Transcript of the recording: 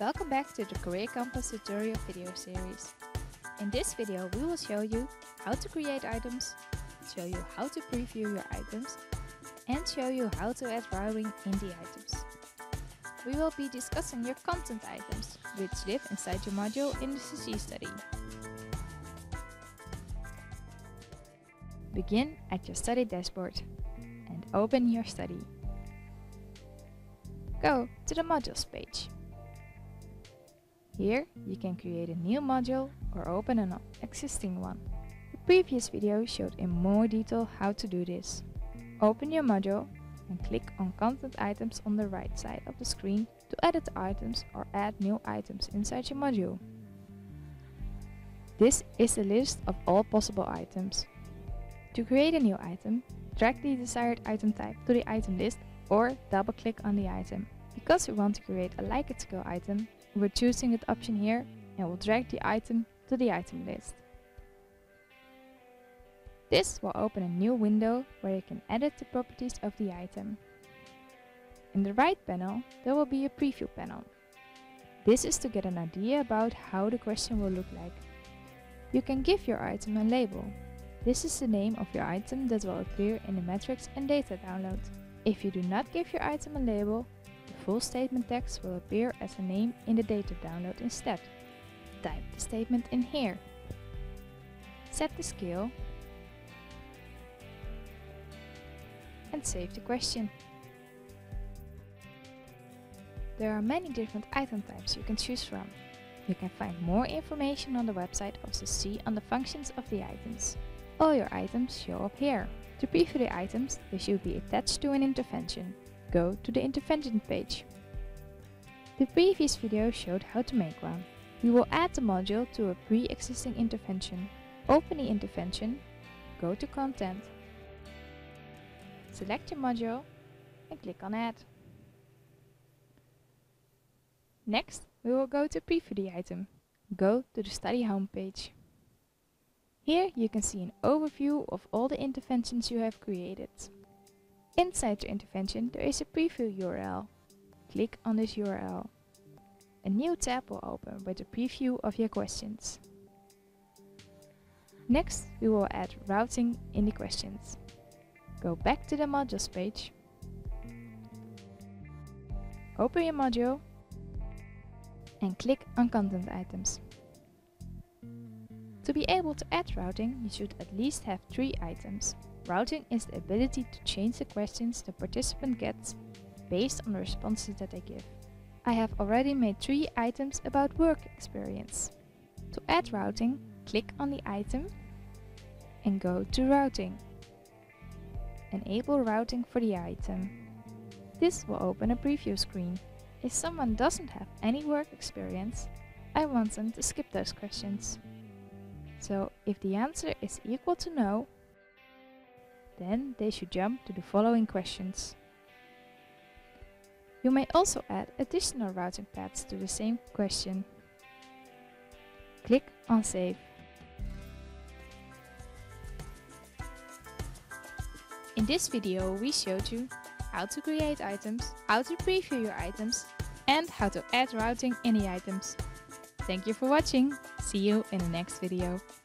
Welcome back to the Career Compass tutorial video series. In this video we will show you how to create items, show you how to preview your items, and show you how to add routing in the items. We will be discussing your content items, which live inside your module in the CC study. Begin at your study dashboard and open your study. Go to the modules page. Here you can create a new module or open an existing one. The previous video showed in more detail how to do this. Open your module and click on Content Items on the right side of the screen to edit items or add new items inside your module. This is the list of all possible items. To create a new item, drag the desired item type to the item list or double-click on the item. Because we want to create a Like It skill item, we're choosing the option here and will drag the item to the item list. This will open a new window where you can edit the properties of the item. In the right panel, there will be a preview panel. This is to get an idea about how the question will look like. You can give your item a label. This is the name of your item that will appear in the metrics and data download. If you do not give your item a label, the full statement text will appear as a name in the data download instead. Type the statement in here. Set the scale and save the question. There are many different item types you can choose from. You can find more information on the website of CC on the functions of the items. All your items show up here. To preview the items, they should be attached to an intervention. Go to the intervention page. The previous video showed how to make one. We will add the module to a pre-existing intervention. Open the intervention, go to Content, select your module and click on Add. Next, we will go to preview the item. Go to the study homepage. Here you can see an overview of all the interventions you have created. Inside the intervention there is a preview URL. Click on this URL. A new tab will open with a preview of your questions. Next we will add routing in the questions. Go back to the modules page. Open your module and click on Content Items. To be able to add routing, you should at least have 3 items. Routing is the ability to change the questions the participant gets based on the responses that they give. I have already made 3 items about work experience. To add routing, click on the item and go to Routing. Enable routing for the item. This will open a preview screen. If someone doesn't have any work experience, I want them to skip those questions. So if the answer is equal to no, then they should jump to the following questions. You may also add additional routing paths to the same question. Click on Save. In this video we showed you how to create items, how to preview your items, and how to add routing in the items. Thank you for watching. See you in the next video.